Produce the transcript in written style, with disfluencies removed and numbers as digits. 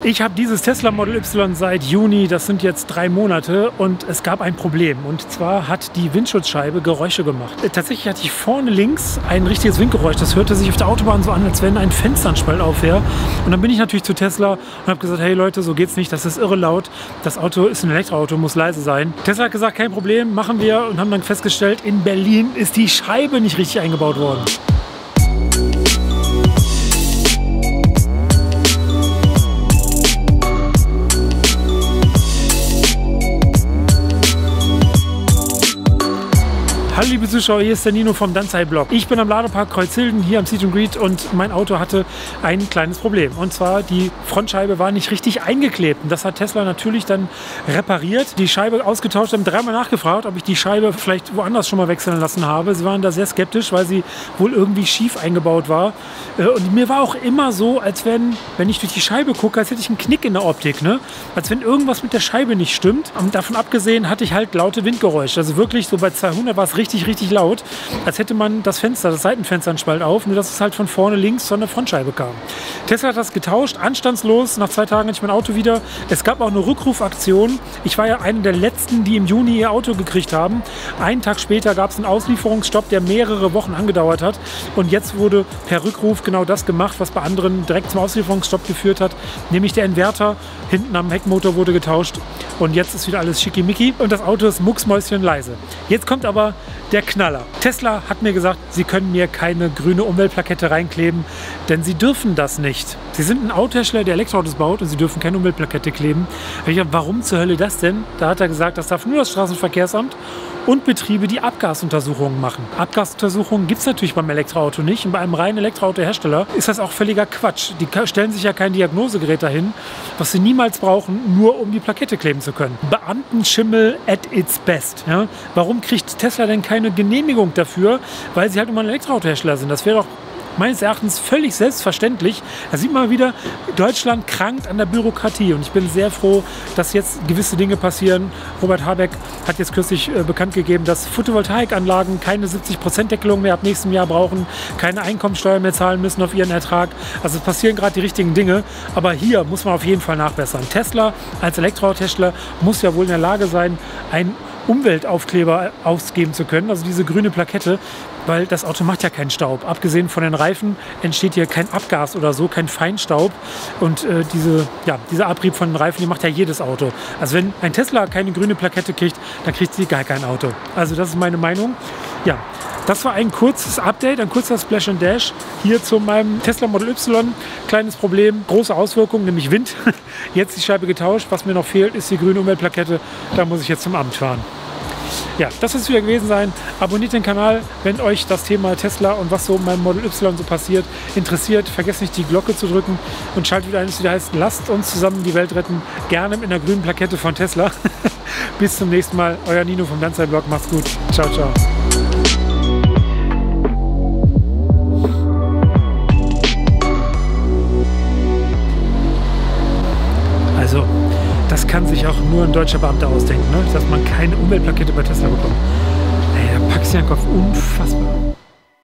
Ich habe dieses Tesla Model Y seit Juni, das sind jetzt 3 Monate, und es gab ein Problem. Und zwar hat die Windschutzscheibe Geräusche gemacht. Tatsächlich hatte ich vorne links ein richtiges Windgeräusch. Das hörte sich auf der Autobahn so an, als wenn ein Fensternspalt auf wäre. Und dann bin ich natürlich zu Tesla und habe gesagt, hey Leute, so geht's nicht, das ist irre laut. Das Auto ist ein Elektroauto, muss leise sein. Tesla hat gesagt, kein Problem, machen wir, und haben dann festgestellt, in Berlin ist die Scheibe nicht richtig eingebaut worden. Hallo liebe Zuschauer, hier ist der Nino vom Danzai-Blog. Ich bin am Ladepark Kreuzhilden hier am Seat & Greet und mein Auto hatte ein kleines Problem. Und zwar die Frontscheibe war nicht richtig eingeklebt. Und das hat Tesla natürlich dann repariert, die Scheibe ausgetauscht, haben 3-mal nachgefragt, ob ich die Scheibe vielleicht woanders schon mal wechseln lassen habe. Sie waren da sehr skeptisch, weil sie wohl irgendwie schief eingebaut war. Und mir war auch immer so, als wenn ich durch die Scheibe gucke, als hätte ich einen Knick in der Optik, ne? Als wenn irgendwas mit der Scheibe nicht stimmt. Und davon abgesehen hatte ich halt laute Windgeräusche. Also wirklich so bei 200 war es richtig laut, als hätte man das Fenster, das Seitenfenster einen Spalt auf, nur dass es halt von vorne links von der Frontscheibe kam. Tesla hat das getauscht, anstandslos, nach 2 Tagen hatte ich mein Auto wieder. Es gab auch eine Rückrufaktion. Ich war ja einer der letzten, die im Juni ihr Auto gekriegt haben. Einen Tag später gab es einen Auslieferungsstopp, der mehrere Wochen angedauert hat, und jetzt wurde per Rückruf genau das gemacht, was bei anderen direkt zum Auslieferungsstopp geführt hat, nämlich der Inverter hinten am Heckmotor wurde getauscht und jetzt ist wieder alles schickimicki und das Auto ist mucksmäuschenleise. Jetzt kommt aber der Knaller. Tesla hat mir gesagt, sie können mir keine grüne Umweltplakette reinkleben, denn sie dürfen das nicht. Sie sind ein Autohersteller, der Elektroautos baut, und sie dürfen keine Umweltplakette kleben. Ich dachte, warum zur Hölle das denn? Da hat er gesagt, das darf nur das Straßenverkehrsamt und Betriebe, die Abgasuntersuchungen machen. Abgasuntersuchungen gibt es natürlich beim Elektroauto nicht, und bei einem reinen Elektroautohersteller ist das auch völliger Quatsch. Die stellen sich ja kein Diagnosegerät dahin, was sie niemals brauchen, nur um die Plakette kleben zu können. Beamtenschimmel at its best. Ja? Warum kriegt Tesla denn keine Genehmigung dafür? Weil sie halt immer ein Elektroautohersteller sind. Das wäre doch meines Erachtens völlig selbstverständlich. Da sieht man wieder, Deutschland krankt an der Bürokratie, und ich bin sehr froh, dass jetzt gewisse Dinge passieren. Robert Habeck hat jetzt kürzlich bekannt gegeben, dass Photovoltaikanlagen keine 70% Deckelung mehr ab nächstem Jahr brauchen, keine Einkommensteuer mehr zahlen müssen auf ihren Ertrag. Also es passieren gerade die richtigen Dinge, aber hier muss man auf jeden Fall nachbessern. Tesla als Elektroautohersteller muss ja wohl in der Lage sein, einen Umweltaufkleber ausgeben zu können, also diese grüne Plakette, weil das Auto macht ja keinen Staub. Abgesehen von den Reifen entsteht hier kein Abgas oder so, kein Feinstaub. Und dieser Abrieb von den Reifen, die macht ja jedes Auto. Also wenn ein Tesla keine grüne Plakette kriegt, dann kriegt sie gar kein Auto. Also das ist meine Meinung. Ja, das war ein kurzes Update, ein kurzer Splash and Dash hier zu meinem Tesla Model Y. Kleines Problem, große Auswirkungen, nämlich Wind. Jetzt die Scheibe getauscht. Was mir noch fehlt, ist die grüne Umweltplakette. Da muss ich jetzt zum Amt fahren. Ja, das soll es wieder gewesen sein. Abonniert den Kanal, wenn euch das Thema Tesla und was so in meinem Model Y so passiert interessiert. Vergesst nicht, die Glocke zu drücken, und schaltet wieder ein, es wieder heißt, lasst uns zusammen die Welt retten. Gerne mit einer grünen Plakette von Tesla. Bis zum nächsten Mal. Euer Nino vom Danzai-Blog. Macht's gut. Ciao, ciao. Also, das kann sich auch nur ein deutscher Beamter ausdenken, ne? Dass man keine Umweltplakette bei Tesla bekommt. Ey, da packst du den Kopf, unfassbar.